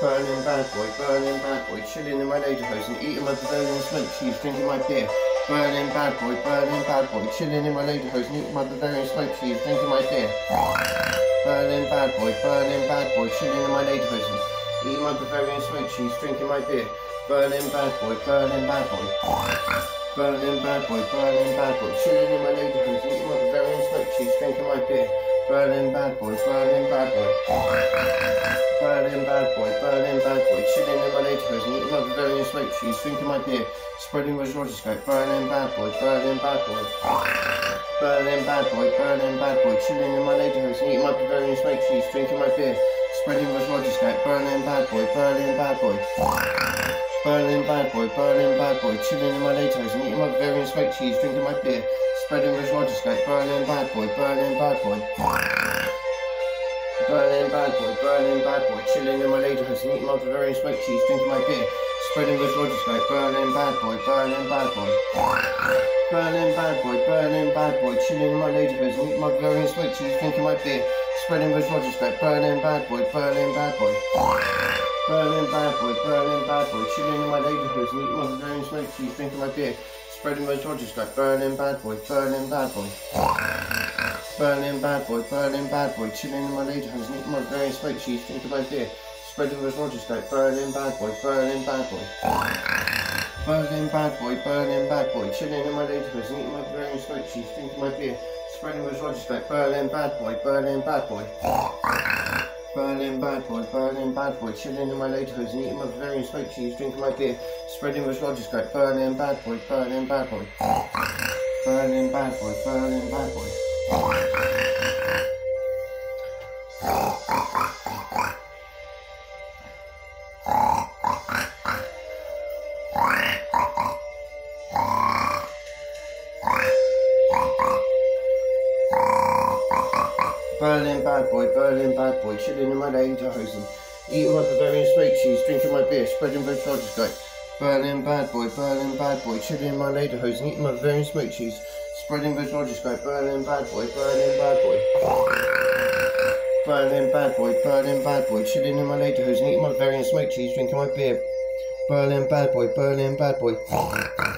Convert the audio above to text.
Berlin bad boy, chilling in my lederhosen, eating my Bavarian smoked cheese, drinking my beer. Berlin bad boy, chilling in my lederhosen, eating my Bavarian smoked cheese, drinking my beer. Berlin bad boy, chilling in my lederhosen, eating my Bavarian smoked cheese, drinking my beer. Berlin bad boy, Berlin bad boy, chilling in my lederhosen, eating my Bavarian smoked cheese, drinking my beer. Berlin bad boy, chilling in my lederhosen, eating my Bavarian smoked cheese, drinking my beer. Spreading was Roger scope. Berlin bad boy, chilling in my lederhosen, eating my Bavarian smoked cheese, drinking my beer. Spreading was Roger scope. Berlin bad boy, chilling in my lederhosen, eating my Bavarian smoked cheese, drinking my beer. Spreading was Roger scope. Berlin bad boy, chilling in my lederhosen, eating my Bavarian smoked cheese, drinking my beer. Spreading was Roger scope. Berlin bad boy, chilling in my lederhosen, eating my Bavarian smoked cheese, drinking my beer. Spreading was Roger scope. Berlin bad boy, chilling in my lederhosen, eating my Bavarian smoked cheese, drinking my beer. Spreading was Roger scope. Berlin bad boy, chilling in my lederhosen, eating my Bavarian smoked cheese, drinking my beer. Spreading was Roger scope. Berlin bad boy, chilling in my lederhosen, eating my Bavarian smoked cheese, drinking my beer. Spreading was Roger scope. Berlin bad boy, chilling in my lederhosen, eating my Bavarian smoked cheese, drinking my beer. Spreading was Roger scope. Berlin bad boy, chilling in my lederhosen, eating my Bavarian smoked cheese, drinking my beer. Spreading was Roger scope. Berlin bad boy, chilling in my lederhosen, eating my Bavarian smoked cheese. Spreading was Roger scope. Berlin bad boy, chilling in my lederhosen, eating my Bavarian smoked cheese, drinking my beer. Berlin bad boy,